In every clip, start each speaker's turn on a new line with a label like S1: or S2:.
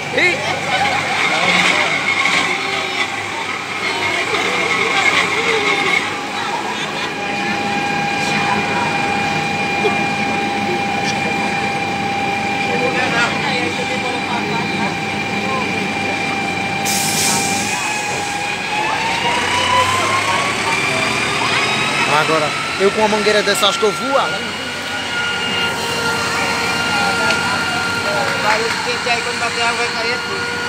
S1: Ih! Agora, eu com uma mangueira dessa acho que eu voo.
S2: Barulho quente aí, quando bater água vai cair tudo.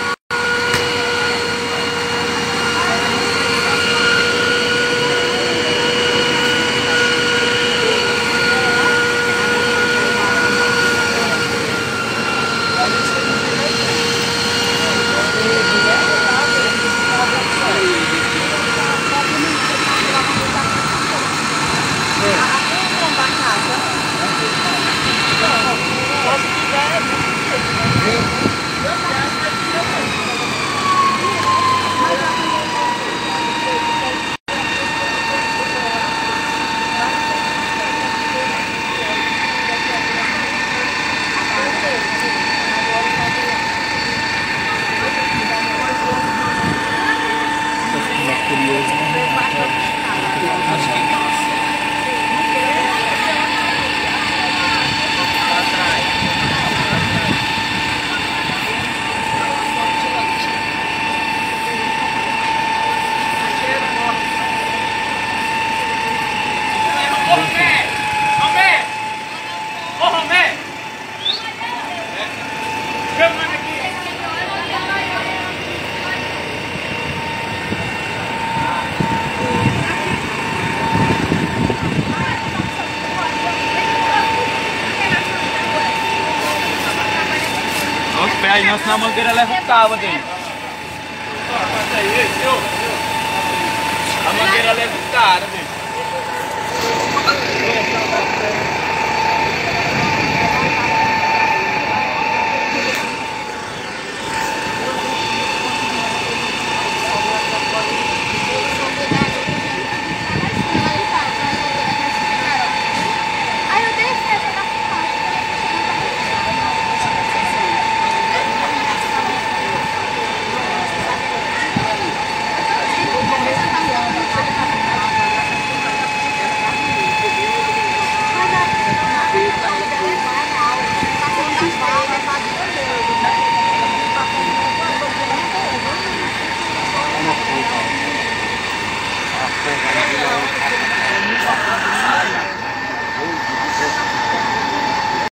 S1: Aí não, senão a mangueira leva o cabo dele. A mangueira leva o cara dele.